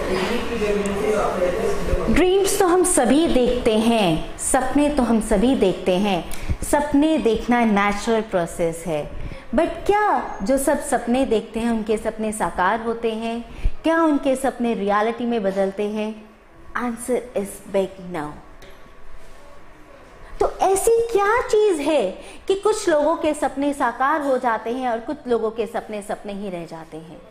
Dreams तो हम सभी देखते हैं, सपने तो हम सभी देखते हैं। सपने देखना नेचुरल प्रोसेस है, बट क्या जो सब सपने देखते हैं उनके सपने साकार होते हैं? क्या उनके सपने रियलिटी में बदलते हैं? Answer is big no. तो ऐसी क्या चीज है कि कुछ लोगों के सपने साकार हो जाते हैं और कुछ लोगों के सपने सपने ही रह जाते हैं?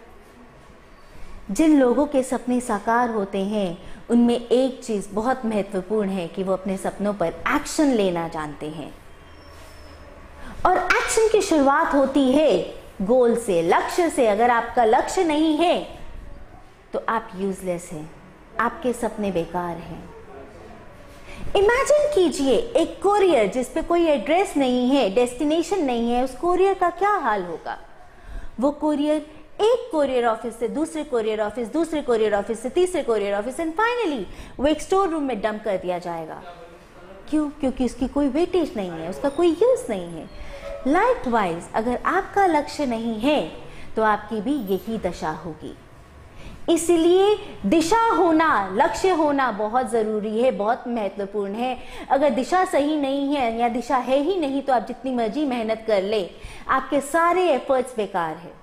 जिन लोगों के सपने साकार होते हैं उनमें एक चीज बहुत महत्वपूर्ण है कि वो अपने सपनों पर एक्शन लेना जानते हैं। और एक्शन की शुरुआत होती है गोल से, लक्ष्य से। अगर आपका लक्ष्य नहीं है तो आप यूजलेस हैं, आपके सपने बेकार हैं। इमेजिन कीजिए एक कोरियर जिस पे कोई एड्रेस नहीं है, डेस्टिनेशन नहीं है, उस कोरियर का क्या हाल होगा? वो कोरियर एक कोरियर ऑफिस से दूसरे कोरियर ऑफिस, दूसरे कोरियर ऑफिस से तीसरे कोरियर ऑफिस, एंड फाइनली वो एक स्टोर रूम में डंप कर दिया जाएगा। क्यों? क्योंकि उसकी कोई वेटेज नहीं है, उसका कोई यूज नहीं है। लाइकवाइज अगर आपका लक्ष्य नहीं है तो आपकी भी यही दशा होगी। इसलिए दिशा होना, लक्ष्य होना बहुत जरूरी है, बहुत महत्वपूर्ण है। अगर दिशा सही नहीं है या दिशा है ही नहीं तो आप जितनी मर्जी मेहनत कर ले, आपके सारे एफर्ट्स बेकार है।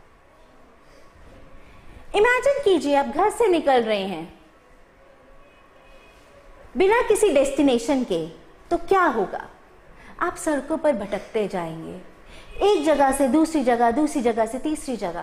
इमेजिन कीजिए आप घर से निकल रहे हैं बिना किसी डेस्टिनेशन के, तो क्या होगा? आप सड़कों पर भटकते जाएंगे, एक जगह से दूसरी जगह, दूसरी जगह से तीसरी जगह।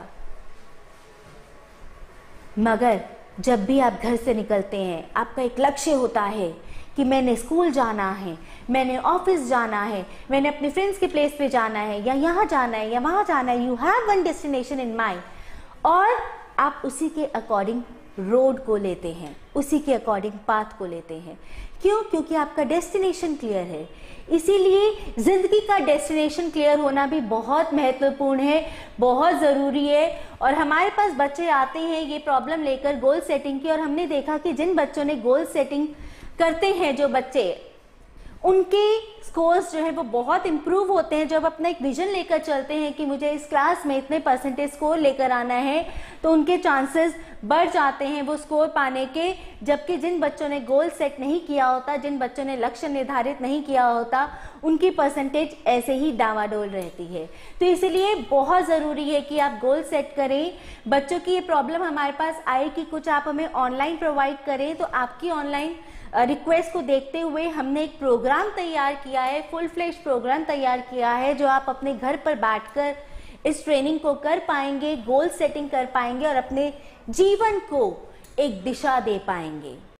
मगर जब भी आप घर से निकलते हैं, आपका एक लक्ष्य होता है कि मैंने स्कूल जाना है, मैंने ऑफिस जाना है, मैंने अपने फ्रेंड्स के प्लेस पे जाना है, या यहाँ जाना है या वहां जाना है। You have one destination in mind और आप उसी के अकॉर्डिंग रोड को लेते हैं, उसी के अकॉर्डिंग पाथ को लेते हैं। क्यों? क्योंकि आपका डेस्टिनेशन क्लियर है। इसीलिए जिंदगी का डेस्टिनेशन क्लियर होना भी बहुत महत्वपूर्ण है, बहुत ज़रूरी है। और हमारे पास बच्चे आते हैं ये प्रॉब्लम लेकर गोल सेटिंग की, और हमने देखा कि जिन बच्चों ने गोल सेटिंग करते हैं, जो बच्चे, उनके स्कोर्स जो है वो बहुत इम्प्रूव होते हैं। जब अपना एक विजन लेकर चलते हैं कि मुझे इस क्लास में इतने परसेंटेज स्कोर लेकर आना है, तो उनके चांसेस बढ़ जाते हैं वो स्कोर पाने के। जबकि जिन बच्चों ने गोल सेट नहीं किया होता, जिन बच्चों ने लक्ष्य निर्धारित नहीं किया होता, उनकी परसेंटेज ऐसे ही डावाडोल रहती है। तो इसीलिए बहुत ज़रूरी है कि आप गोल सेट करें। बच्चों की ये प्रॉब्लम हमारे पास आई कि कुछ आप हमें ऑनलाइन प्रोवाइड करें, तो आपकी ऑनलाइन रिक्वेस्ट को देखते हुए हमने एक प्रोग्राम तैयार किया है, फुल फ्लेश प्रोग्राम तैयार किया है, जो आप अपने घर पर बैठकर इस ट्रेनिंग को कर पाएंगे, गोल सेटिंग कर पाएंगे और अपने जीवन को एक दिशा दे पाएंगे।